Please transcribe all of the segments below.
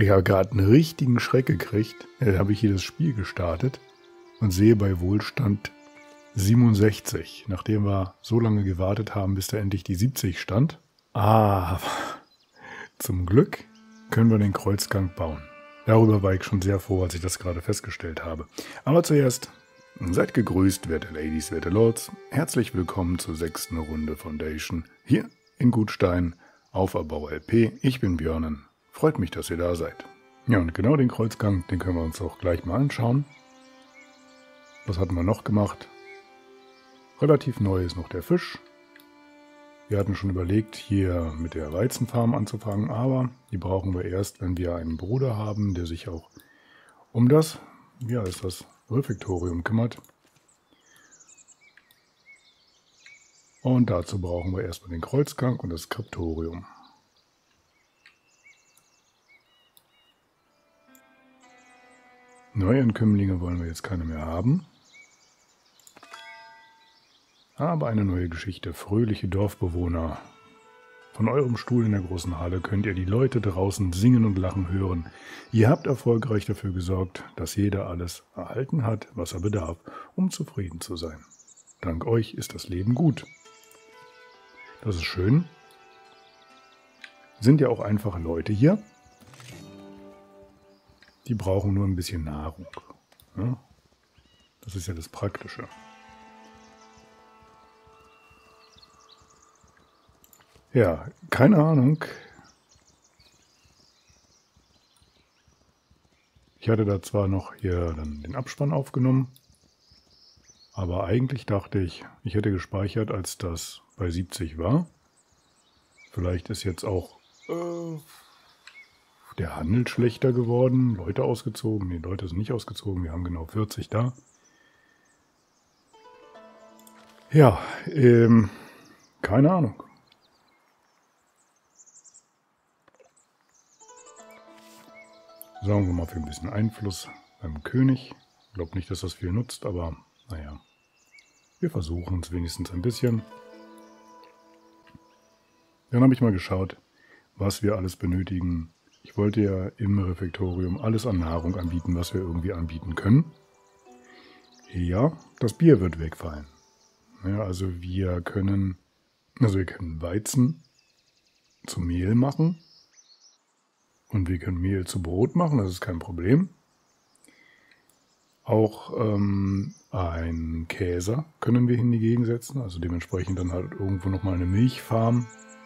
Ich habe gerade einen richtigen Schreck gekriegt. Da habe ich hier das Spiel gestartet und sehe bei Wohlstand 67, nachdem wir so lange gewartet haben, bis da endlich die 70 stand. Aber zum Glück können wir den Kreuzgang bauen. Darüber war ich schon sehr froh, als ich das gerade festgestellt habe. Aber zuerst, seid gegrüßt, werte Ladies, werte Lords. Herzlich willkommen zur 6. Runde Foundation hier in Gutstein auf Erbau LP. Ich bin Björnen. Freut mich, dass ihr da seid. Ja, und genau den Kreuzgang, den können wir uns auch gleich mal anschauen. Was hatten wir noch gemacht? Relativ neu ist noch der Fisch. Wir hatten schon überlegt, hier mit der Weizenfarm anzufangen, aber die brauchen wir erst, wenn wir einen Bruder haben, der sich auch um das, ja, ist das Refektorium kümmert. Und dazu brauchen wir erstmal den Kreuzgang und das Skriptorium. Neuankömmlinge wollen wir jetzt keine mehr haben. Aber eine neue Geschichte. Fröhliche Dorfbewohner. Von eurem Stuhl in der großen Halle könnt ihr die Leute draußen singen und lachen hören. Ihr habt erfolgreich dafür gesorgt, dass jeder alles erhalten hat, was er bedarf, um zufrieden zu sein. Dank euch ist das Leben gut. Das ist schön. Sind ja auch einfache Leute hier. Die brauchen nur ein bisschen Nahrung. Ja? Das ist ja das Praktische. Ja, keine Ahnung. Ich hatte da zwar noch hier dann den Abspann aufgenommen, aber eigentlich dachte ich, ich hätte gespeichert, als das bei 70 war. Vielleicht ist jetzt auch der Handel schlechter geworden, Leute ausgezogen. Nee, Leute sind nicht ausgezogen, wir haben genau 40 da. Ja, keine Ahnung. Sorgen wir mal für ein bisschen Einfluss beim König. Ich glaube nicht, dass das viel nutzt, aber naja, wir versuchen es wenigstens ein bisschen. Dann habe ich mal geschaut, was wir alles benötigen. Ich wollte ja im Refektorium alles an Nahrung anbieten, was wir irgendwie anbieten können. Ja, das Bier wird wegfallen. Ja, also wir können Weizen zu Mehl machen. Und wir können Mehl zu Brot machen, das ist kein Problem. Auch einen Käser können wir in die Gegend setzen, also dementsprechend dann halt irgendwo nochmal eine Milchfarm.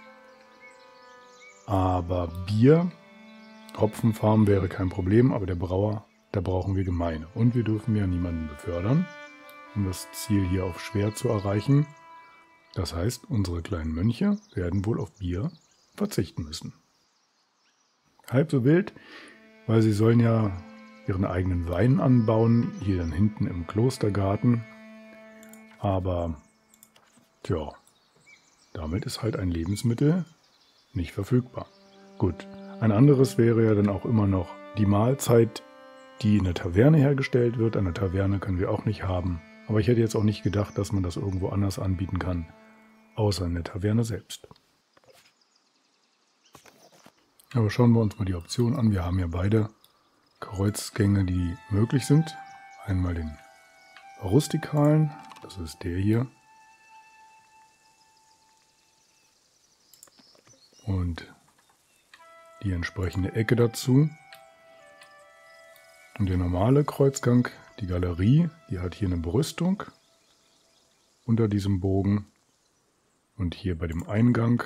Aber Bier, Hopfenfarm wäre kein Problem, aber der Brauer, da brauchen wir Gemeine. Und wir dürfen ja niemanden befördern, um das Ziel hier auf schwer zu erreichen. Das heißt, unsere kleinen Mönche werden wohl auf Bier verzichten müssen. Halb so wild, weil sie sollen ja ihren eigenen Wein anbauen, hier dann hinten im Klostergarten. Aber, tja, damit ist halt ein Lebensmittel nicht verfügbar. Gut, ein anderes wäre ja dann auch immer noch die Mahlzeit, die in der Taverne hergestellt wird. Eine Taverne können wir auch nicht haben. Aber ich hätte jetzt auch nicht gedacht, dass man das irgendwo anders anbieten kann, außer in der Taverne selbst. Aber schauen wir uns mal die Option an. Wir haben ja beide Kreuzgänge, die möglich sind. Einmal den rustikalen, das ist der hier. Und die entsprechende Ecke dazu. Und der normale Kreuzgang, die Galerie, die hat hier eine Brüstung unter diesem Bogen. Und hier bei dem Eingang,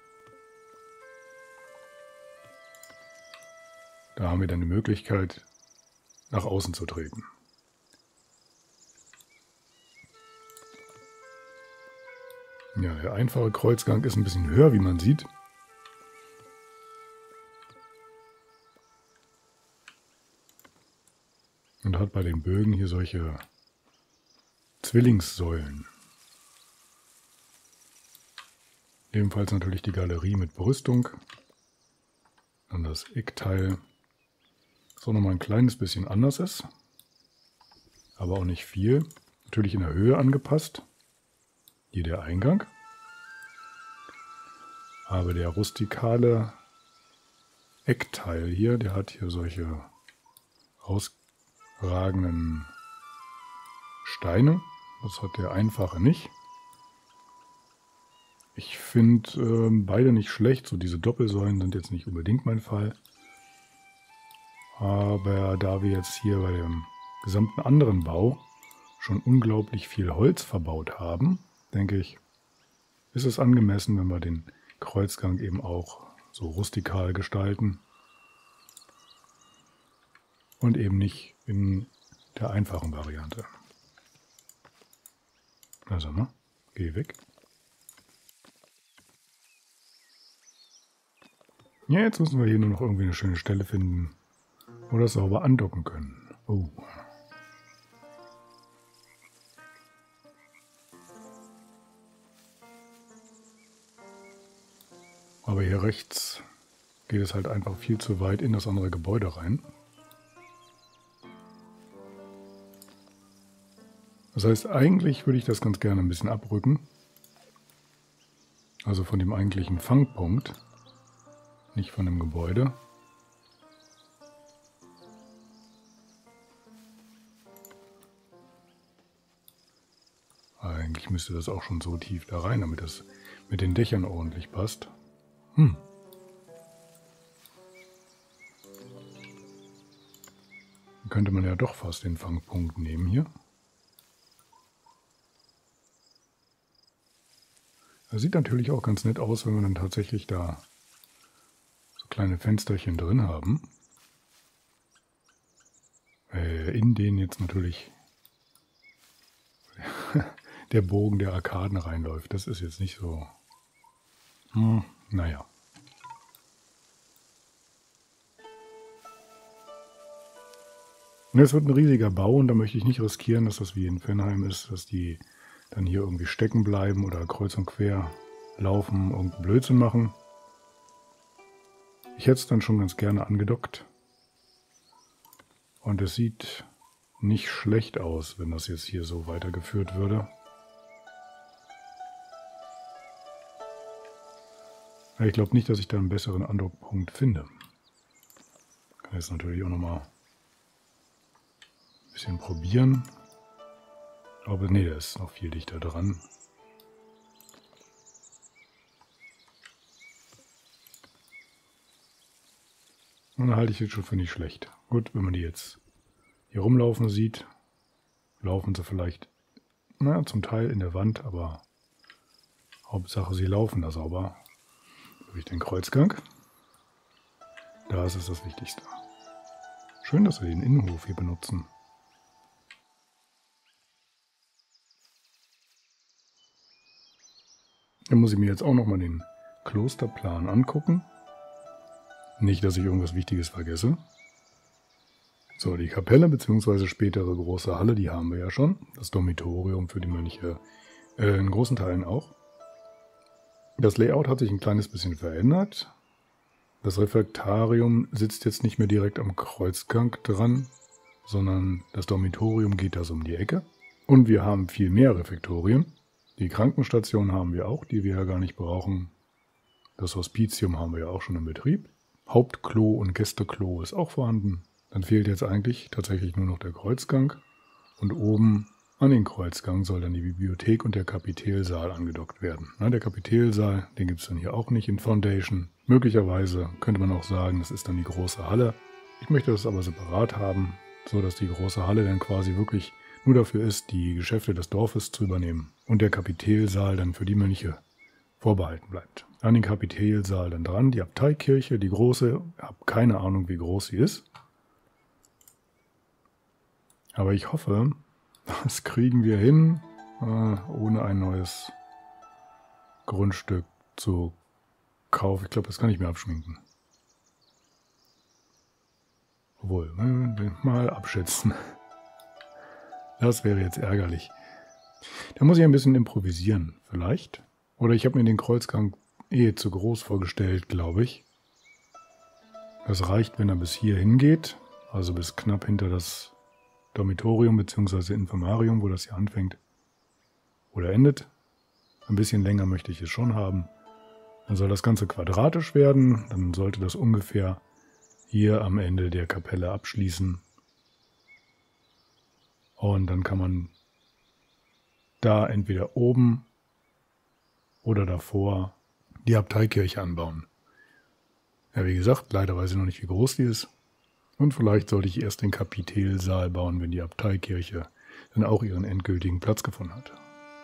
da haben wir dann die Möglichkeit, nach außen zu treten. Ja, der einfache Kreuzgang ist ein bisschen höher, wie man sieht. Und hat bei den Bögen hier solche Zwillingssäulen. Ebenfalls natürlich die Galerie mit Brüstung. Dann das Eckteil, das auch nochmal ein kleines bisschen anders ist, aber auch nicht viel. Natürlich in der Höhe angepasst. Hier der Eingang. Aber der rustikale Eckteil hier, der hat hier solche rausragenden Steine. Das hat der einfache nicht. Ich finde beide nicht schlecht. So diese Doppelsäulen sind jetzt nicht unbedingt mein Fall. Aber da wir jetzt hier bei dem gesamten anderen Bau schon unglaublich viel Holz verbaut haben, denke ich, ist es angemessen, wenn wir den Kreuzgang eben auch so rustikal gestalten und eben nicht in der einfachen Variante. Also, ne? Geh weg. Ja, jetzt müssen wir hier nur noch irgendwie eine schöne Stelle finden, wo wir das sauber andocken können. Oh. Aber hier rechts geht es halt einfach viel zu weit in das andere Gebäude rein. Das heißt, eigentlich würde ich das ganz gerne ein bisschen abrücken. Also von dem eigentlichen Fangpunkt, nicht von dem Gebäude. Eigentlich müsste das auch schon so tief da rein, damit das mit den Dächern ordentlich passt. Dann könnte man ja doch fast den Fangpunkt nehmen hier. Das sieht natürlich auch ganz nett aus, wenn wir dann tatsächlich da so kleine Fensterchen drin haben. In denen jetzt natürlich der Bogen der Arkaden reinläuft. Das ist jetzt nicht so... naja. Es wird ein riesiger Bau und da möchte ich nicht riskieren, dass das wie in Fennheim ist, dass die dann hier irgendwie stecken bleiben oder kreuz und quer laufen, irgendeinen Blödsinn machen. Ich hätte es dann schon ganz gerne angedockt. Und es sieht nicht schlecht aus, wenn das jetzt hier so weitergeführt würde. Ich glaube nicht, dass ich da einen besseren Andockpunkt finde. Kann jetzt natürlich auch nochmal ein bisschen probieren. Aber nee, der ist noch viel dichter dran. Und da halte ich jetzt schon für nicht schlecht. Gut, wenn man die jetzt hier rumlaufen sieht, laufen sie vielleicht, naja, zum Teil in der Wand, aber Hauptsache sie laufen da sauber durch den Kreuzgang. Da ist es das Wichtigste. Schön, dass wir den Innenhof hier benutzen. Dann muss ich mir jetzt auch nochmal den Klosterplan angucken. Nicht, dass ich irgendwas Wichtiges vergesse. So, die Kapelle bzw. spätere große Halle, die haben wir ja schon. Das Dormitorium für die Mönche in großen Teilen auch. Das Layout hat sich ein kleines bisschen verändert. Das Refektarium sitzt jetzt nicht mehr direkt am Kreuzgang dran, sondern das Dormitorium geht da so um die Ecke. Und wir haben viel mehr Refektorien. Die Krankenstation haben wir auch, die wir ja gar nicht brauchen. Das Hospitium haben wir ja auch schon im Betrieb. Hauptklo und Gästeklo ist auch vorhanden. Dann fehlt jetzt eigentlich tatsächlich nur noch der Kreuzgang. Und oben an den Kreuzgang soll dann die Bibliothek und der Kapitelsaal angedockt werden. Der Kapitelsaal, den gibt es dann hier auch nicht in Foundation. Möglicherweise könnte man auch sagen, das ist dann die große Halle. Ich möchte das aber separat haben, so dass die große Halle dann quasi wirklich nur dafür ist, die Geschäfte des Dorfes zu übernehmen und der Kapitelsaal dann für die Mönche vorbehalten bleibt. An den Kapitelsaal dann dran, die Abteikirche, die große, ich habe keine Ahnung, wie groß sie ist. Aber ich hoffe, das kriegen wir hin, ohne ein neues Grundstück zu kaufen. Ich glaube, das kann ich mir abschminken. Obwohl, mal abschätzen. Das wäre jetzt ärgerlich. Da muss ich ein bisschen improvisieren, vielleicht. Oder ich habe mir den Kreuzgang zu groß vorgestellt, glaube ich. Das reicht, wenn er bis hier hingeht, also bis knapp hinter das Dormitorium bzw. Infirmarium, wo das hier anfängt oder endet. Ein bisschen länger möchte ich es schon haben. Dann soll das Ganze quadratisch werden, dann sollte das ungefähr hier am Ende der Kapelle abschließen. Und dann kann man da entweder oben oder davor die Abteikirche anbauen. Ja, wie gesagt, leider weiß ich noch nicht, wie groß die ist. Und vielleicht sollte ich erst den Kapitelsaal bauen, wenn die Abteikirche dann auch ihren endgültigen Platz gefunden hat.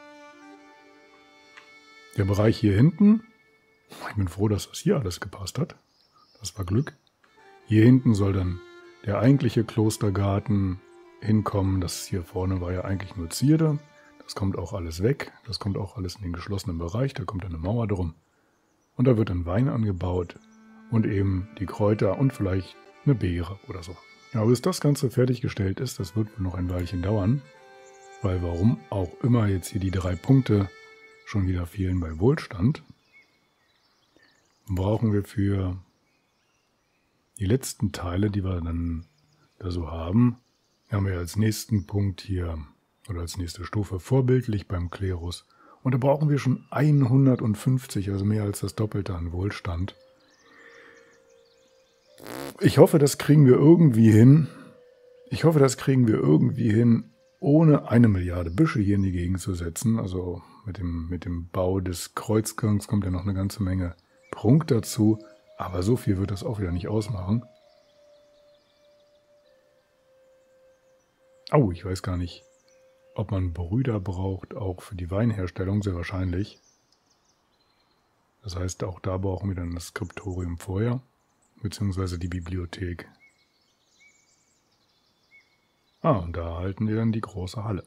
Der Bereich hier hinten, ich bin froh, dass das hier alles gepasst hat. Das war Glück. Hier hinten soll dann der eigentliche Klostergarten hinkommen. Das hier vorne war ja eigentlich nur Zierde. Das kommt auch alles weg. Das kommt auch alles in den geschlossenen Bereich. Da kommt eine Mauer drum. Und da wird dann Wein angebaut und eben die Kräuter und vielleicht eine Beere oder so. Ja, bis das Ganze fertiggestellt ist, das wird noch ein Weilchen dauern. Weil warum auch immer jetzt hier die 3 Punkte schon wieder fehlen bei Wohlstand, brauchen wir für die letzten Teile, die wir dann da so haben wir als nächsten Punkt hier oder als nächste Stufe vorbildlich beim Klerus. Und da brauchen wir schon 150, also mehr als das Doppelte an Wohlstand. Ich hoffe, das kriegen wir irgendwie hin. Ohne 1 Milliarde Büsche hier in die Gegend zu setzen. Also mit dem Bau des Kreuzgangs kommt ja noch eine ganze Menge Prunk dazu. Aber so viel wird das auch wieder nicht ausmachen. Oh, ich weiß gar nicht, ob man Brüder braucht, auch für die Weinherstellung, sehr wahrscheinlich. Das heißt, auch da brauchen wir dann das Skriptorium vorher, beziehungsweise die Bibliothek. Und da halten wir dann die große Halle.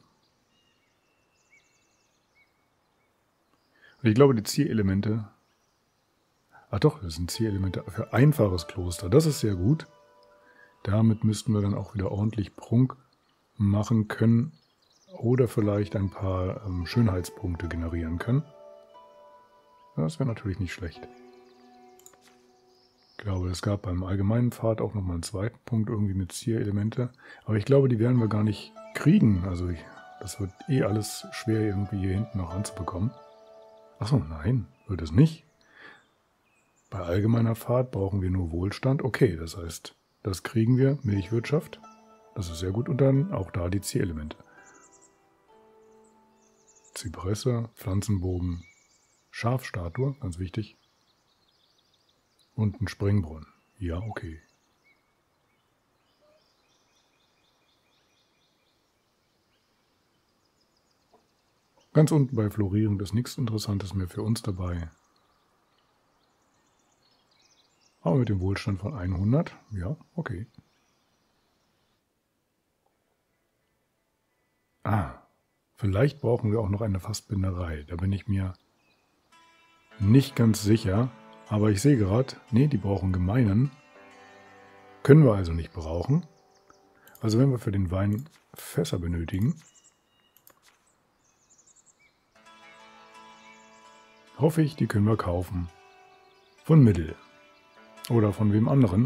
Und ich glaube, die Zierelemente... Ach doch, das sind Zierelemente für einfaches Kloster. Das ist sehr gut. Damit müssten wir dann auch wieder ordentlich Prunk machen können oder vielleicht ein paar Schönheitspunkte generieren können. Das wäre natürlich nicht schlecht. Ich glaube, es gab beim allgemeinen Pfad auch nochmal einen zweiten Punkt irgendwie mit Zierelemente. Aber ich glaube, die werden wir gar nicht kriegen. Also das wird alles schwer irgendwie hier hinten noch anzubekommen. Achso, nein, wird es nicht. Bei allgemeiner Pfad brauchen wir nur Wohlstand. Okay, das heißt, das kriegen wir. Milchwirtschaft. Das ist sehr gut. Und dann auch da die Zierelemente. Zypresse, Pflanzenbogen, Schafstatue, ganz wichtig. Und ein Springbrunnen. Ja, okay. Ganz unten bei Florierung ist nichts Interessantes mehr für uns dabei. Aber mit dem Wohlstand von 100, ja, okay. Vielleicht brauchen wir auch noch eine Fassbinderei. Da bin ich mir nicht ganz sicher. Aber ich sehe gerade, nee, die brauchen Gemeinen. Können wir also nicht brauchen. Also wenn wir für den Wein Fässer benötigen, hoffe ich, die können wir kaufen. Von Mittel. Oder von wem anderen.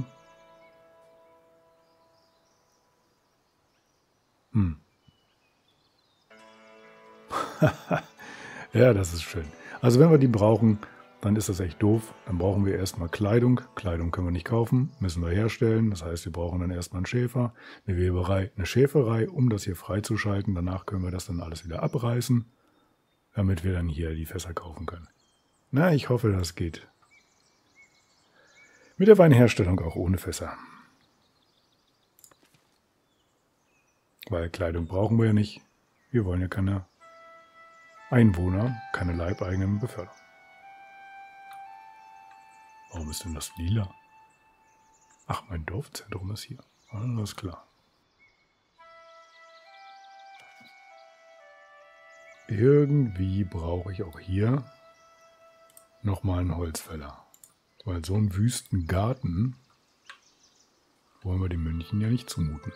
Ja, das ist schön. Also wenn wir die brauchen, dann ist das echt doof. Dann brauchen wir erstmal Kleidung. Kleidung können wir nicht kaufen, müssen wir herstellen. Das heißt, wir brauchen dann erstmal einen Schäfer, eine Weberei, eine Schäferei, um das hier freizuschalten. Danach können wir das dann alles wieder abreißen, damit wir dann hier die Fässer kaufen können. Na, ich hoffe, das geht. Mit der Weinherstellung auch ohne Fässer. Weil Kleidung brauchen wir ja nicht. Wir wollen ja keine Einwohner, keine Leibeigenen befördern. Warum ist denn das lila? Ach, mein Dorfzentrum ist hier. Alles klar. Irgendwie brauche ich auch hier nochmal einen Holzfäller. Weil so einen wüsten Garten wollen wir den Mönchen ja nicht zumuten.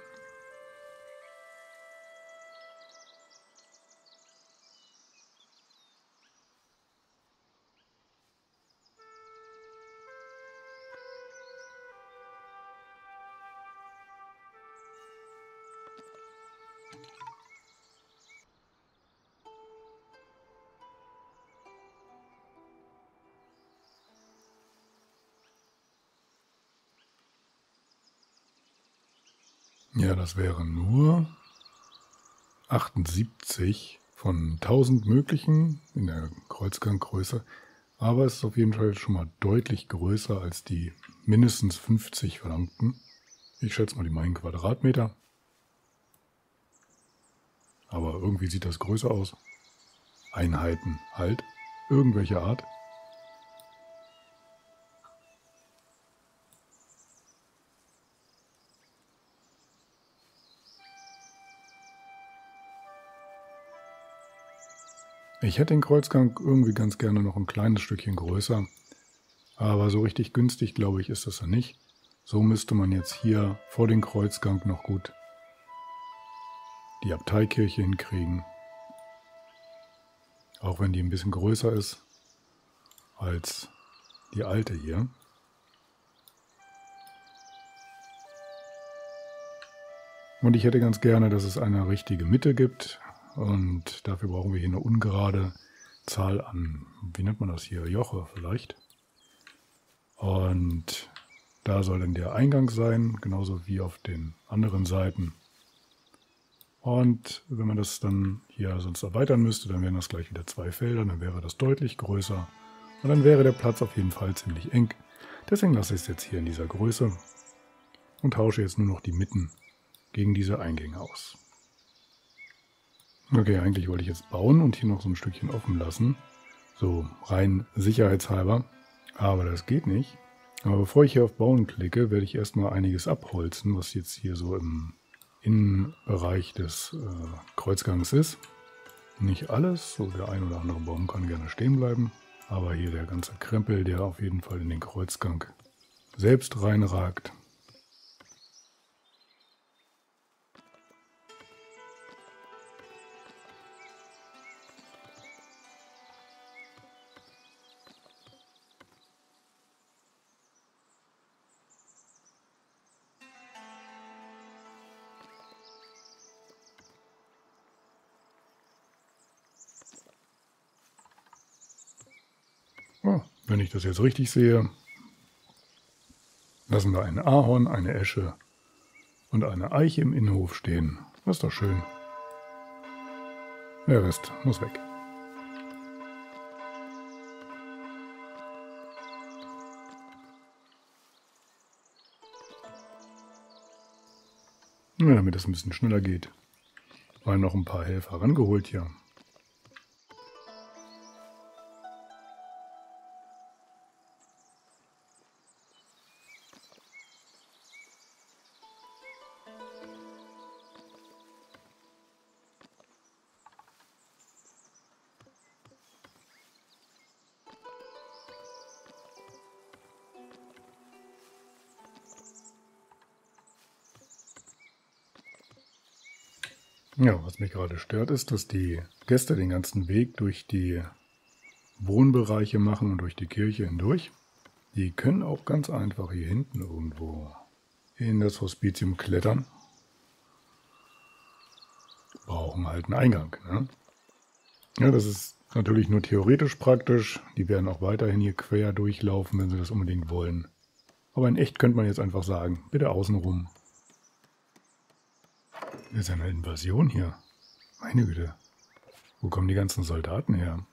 Ja, das wären nur 78 von 1000 möglichen in der Kreuzganggröße. Aber es ist auf jeden Fall schon mal deutlich größer als die mindestens 50 verlangten. Ich schätze mal die meinen Quadratmeter. Aber irgendwie sieht das größer aus. Einheiten halt. Irgendwelche Art. Ich hätte den Kreuzgang irgendwie ganz gerne noch ein kleines Stückchen größer. Aber so richtig günstig, glaube ich, ist das ja nicht. So müsste man jetzt hier vor den Kreuzgang noch gut die Abteikirche hinkriegen. Auch wenn die ein bisschen größer ist als die alte hier. Und ich hätte ganz gerne, dass es eine richtige Mitte gibt. Und dafür brauchen wir hier eine ungerade Zahl an, wie nennt man das hier, Joche vielleicht. Und da soll dann der Eingang sein, genauso wie auf den anderen Seiten. Und wenn man das dann hier sonst erweitern müsste, dann wären das gleich wieder 2 Felder, dann wäre das deutlich größer. Und dann wäre der Platz auf jeden Fall ziemlich eng. Deswegen lasse ich es jetzt hier in dieser Größe und tausche jetzt nur noch die Mitten gegen diese Eingänge aus. Okay, eigentlich wollte ich jetzt bauen und hier noch so ein Stückchen offen lassen. So rein sicherheitshalber. Aber das geht nicht. Aber bevor ich hier auf Bauen klicke, werde ich erstmal einiges abholzen, was jetzt hier so im Innenbereich des Kreuzgangs ist. Nicht alles, so der ein oder andere Baum kann gerne stehen bleiben. Aber hier der ganze Krempel, der auf jeden Fall in den Kreuzgang selbst reinragt. Oh, wenn ich das jetzt richtig sehe, lassen wir ein Ahorn, eine Esche und eine Eiche im Innenhof stehen. Das ist doch schön. Der Rest muss weg. Ja, damit es ein bisschen schneller geht, mal noch ein paar Helfer rangeholt hier. Ja, was mich gerade stört, ist, dass die Gäste den ganzen Weg durch die Wohnbereiche machen und durch die Kirche hindurch. Die können auch ganz einfach hier hinten irgendwo in das Hospitium klettern. Brauchen halt einen Eingang, ne? Ja, das ist natürlich nur theoretisch praktisch. Die werden auch weiterhin hier quer durchlaufen, wenn sie das unbedingt wollen. Aber in echt könnte man jetzt einfach sagen, bitte außenrum. Das ist ja eine Invasion hier. Meine Güte. Wo kommen die ganzen Soldaten her?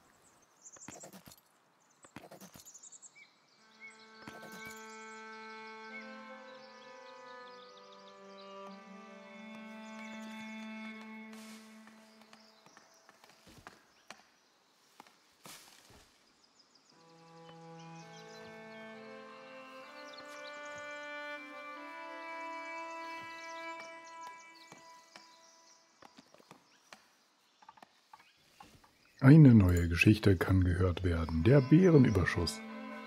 Eine neue Geschichte kann gehört werden. Der Bärenüberschuss.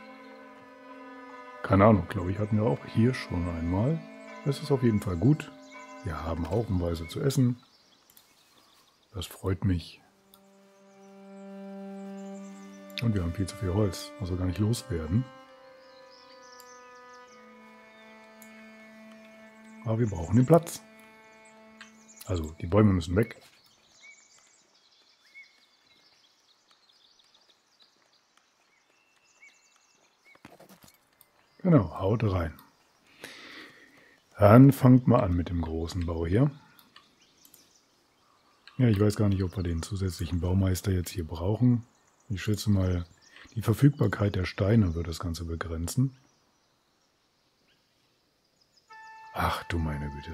Keine Ahnung, glaube ich, hatten wir auch hier schon einmal. Es ist auf jeden Fall gut. Wir haben haufenweise zu essen. Das freut mich. Und wir haben viel zu viel Holz, was wir gar nicht loswerden. Aber wir brauchen den Platz. Also, die Bäume müssen weg. Genau, haut rein. Dann fangt mal an mit dem großen Bau hier. Ja, ich weiß gar nicht, ob wir den zusätzlichen Baumeister jetzt hier brauchen. Ich schätze mal, die Verfügbarkeit der Steine wird das Ganze begrenzen. Ach du meine Güte.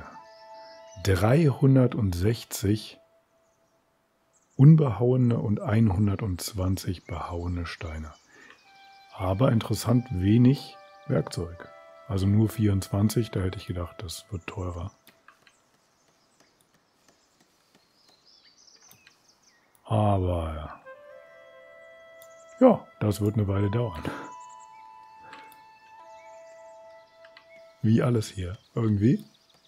360 unbehauene und 120 behauene Steine. Aber interessant wenig Werkzeug. Also nur 24, da hätte ich gedacht, das wird teurer. Aber ja, das wird eine Weile dauern. Wie alles hier, irgendwie.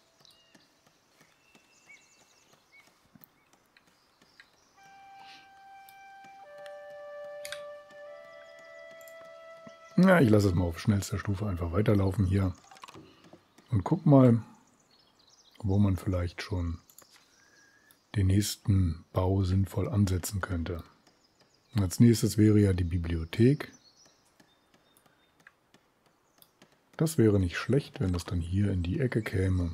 Ja, ich lasse es mal auf schnellster Stufe einfach weiterlaufen hier. Und guck mal, wo man vielleicht schon den nächsten Bau sinnvoll ansetzen könnte. Als nächstes wäre ja die Bibliothek. Das wäre nicht schlecht, wenn das dann hier in die Ecke käme.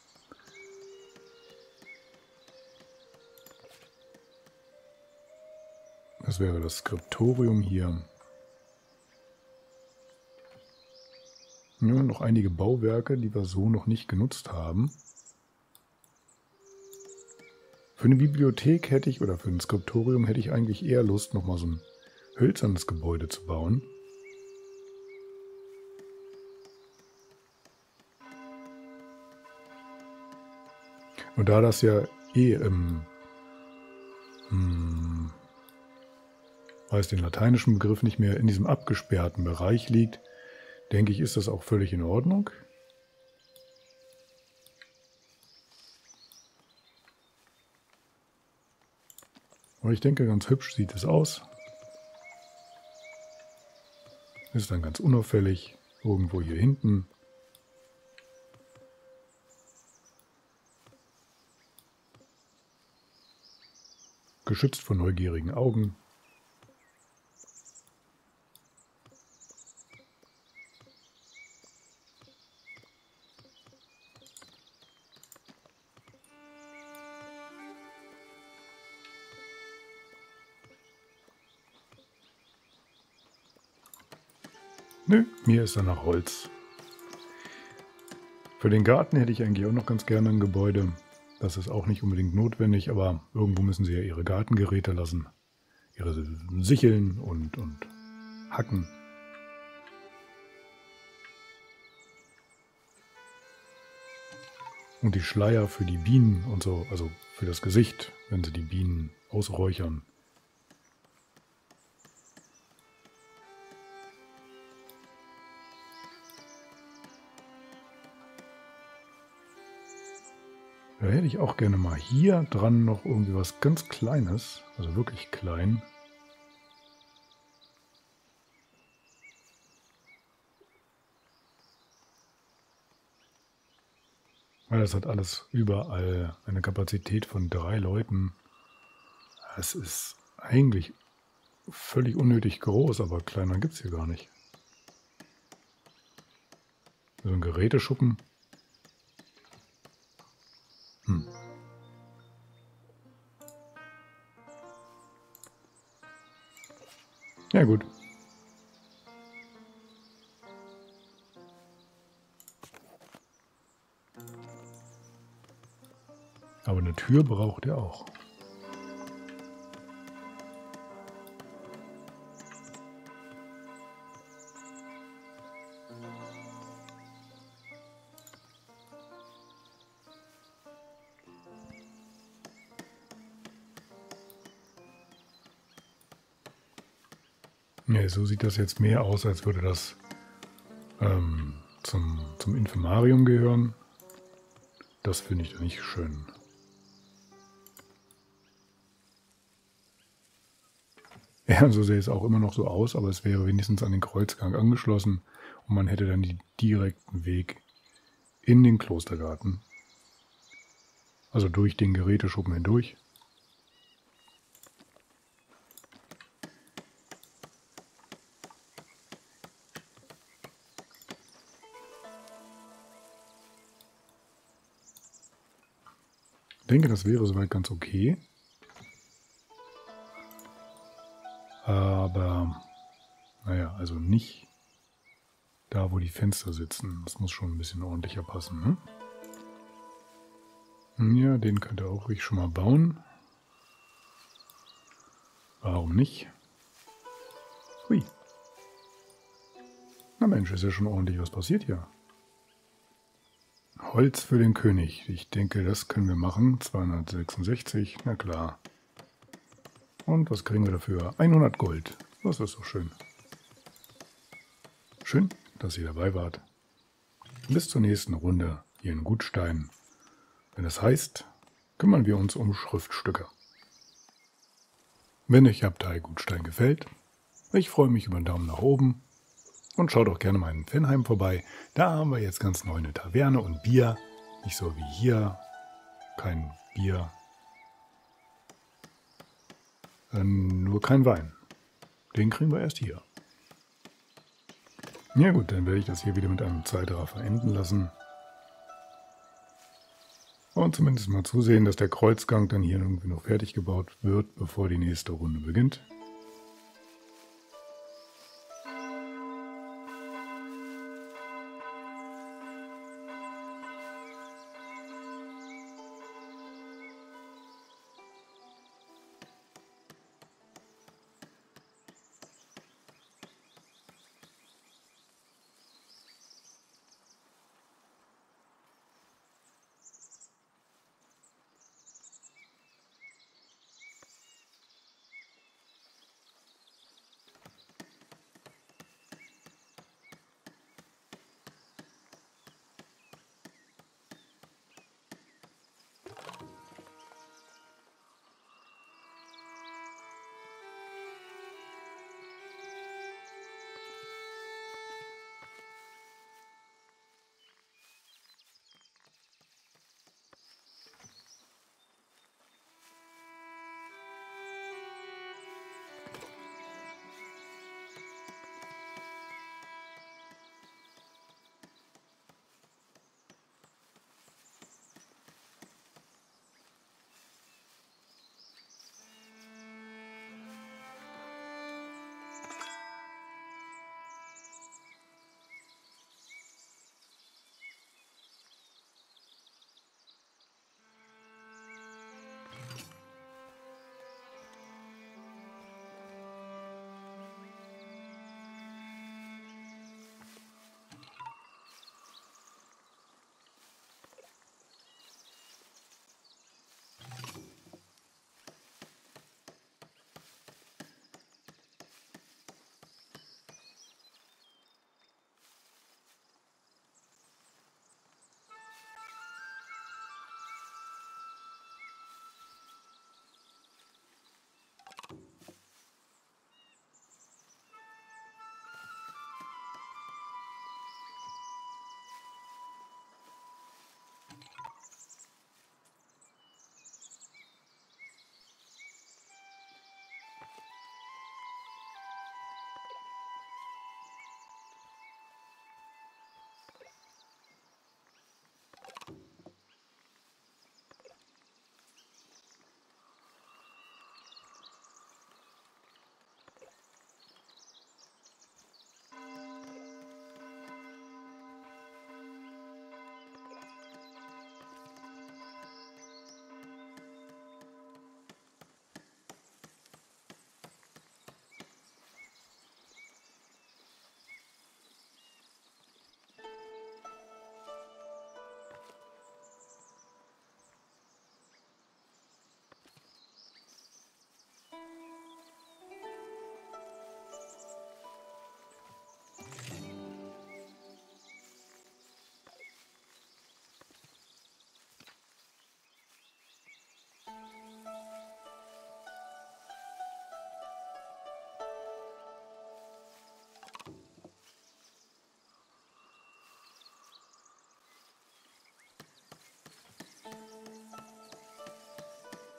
Das wäre das Skriptorium hier. Ja, noch einige Bauwerke, die wir so noch nicht genutzt haben. Für eine Bibliothek hätte ich, oder für ein Skriptorium hätte ich eigentlich eher Lust, nochmal so ein hölzernes Gebäude zu bauen. Und da das ja weiß den lateinischen Begriff nicht mehr, in diesem abgesperrten Bereich liegt, denke ich, ist das auch völlig in Ordnung. Aber ich denke, ganz hübsch sieht es aus. Ist dann ganz unauffällig, irgendwo hier hinten. Geschützt von neugierigen Augen. Nö, mir ist dann nach Holz. Für den Garten hätte ich eigentlich auch noch ganz gerne ein Gebäude. Das ist auch nicht unbedingt notwendig, aber irgendwo müssen sie ja ihre Gartengeräte lassen. Ihre Sicheln und Hacken. Und die Schleier für die Bienen und so, also für das Gesicht, wenn sie die Bienen ausräuchern. Da hätte ich auch gerne mal hier dran noch irgendwie was ganz Kleines, also wirklich klein. Weil das hat alles überall eine Kapazität von 3 Leuten. Es ist eigentlich völlig unnötig groß, aber kleiner gibt es hier gar nicht. So ein Geräteschuppen. Ja gut. Aber eine Tür braucht er auch. Nee, so sieht das jetzt mehr aus, als würde das zum Infirmarium gehören. Das finde ich nicht schön. Ja, so sähe es auch immer noch so aus, aber es wäre wenigstens an den Kreuzgang angeschlossen und man hätte dann den direkten Weg in den Klostergarten. Also durch den Geräteschuppen hindurch. Ich denke, das wäre soweit ganz okay. Aber, naja, also nicht da, wo die Fenster sitzen. Das muss schon ein bisschen ordentlicher passen, ne? Ja, den könnt ihr auch ruhig schon mal bauen. Warum nicht? Hui. Na Mensch, ist ja schon ordentlich was passiert hier. Holz für den König. Ich denke, das können wir machen. 266, na klar. Und was kriegen wir dafür? 100 Gold. Das ist doch schön. Schön, dass ihr dabei wart. Bis zur nächsten Runde hier in Gutstein. Wenn es heißt, kümmern wir uns um Schriftstücke. Wenn euch Abtei Gutstein gefällt, ich freue mich über einen Daumen nach oben und schaut auch gerne mal in Fenheim vorbei. Da haben wir jetzt ganz neu eine Taverne und Bier. Nicht so wie hier, kein Bier, nur kein Wein. Den kriegen wir erst hier. Ja gut, dann werde ich das hier wieder mit einem Zeitraffer enden lassen. Und zumindest mal zusehen, dass der Kreuzgang dann hier irgendwie noch fertig gebaut wird, bevor die nächste Runde beginnt.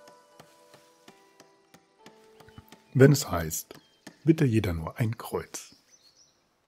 Wenn es heißt, bitte jeder nur ein Kreuz.